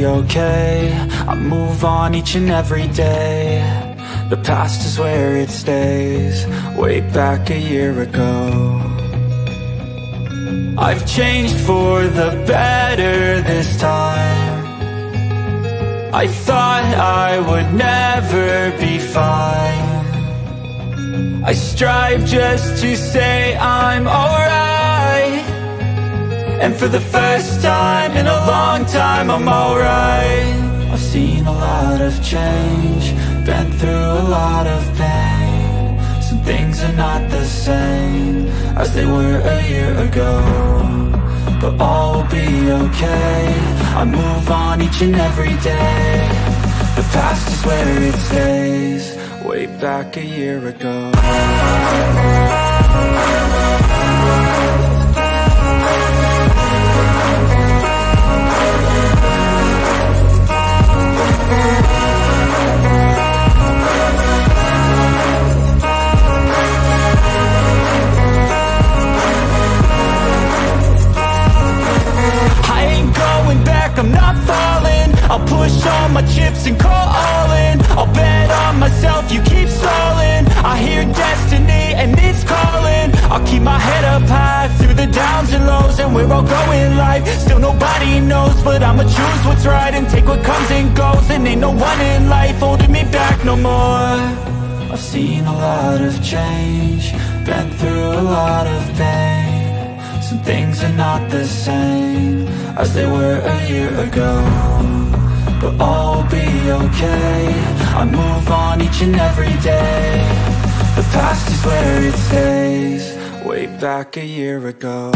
be okay. I move on each and every day. The past is where it stays. Way back a year ago, I've changed for the better this time. I thought I would never be fine. I strive just to say I'm alright, and for the first time in a long time I'm alright. I've seen a lot of change, been through a lot of pain. Some things are not the same as they were a year ago, but all will be okay. I move on each and every day. The past is where it stays. Way back a year ago. I'm not falling. I'll push all my chips and call all in. I'll bet on myself, you keep stalling. I hear destiny and it's calling. I'll keep my head up high through the downs and lows, and where I'll go in life, still nobody knows. But I'ma choose what's right and take what comes and goes. And ain't no one in life holding me back no more. I've seen a lot of change, been through a lot of pain. Some things are not the same as they were a year ago, but all will be okay. I move on each and every day. The past is where it stays. Way back a year ago.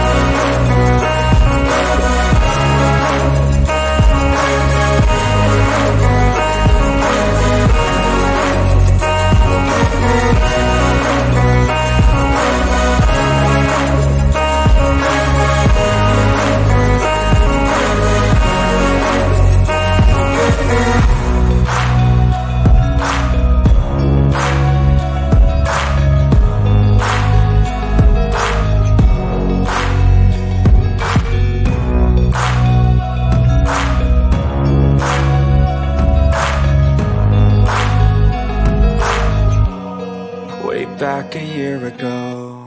Back a year ago.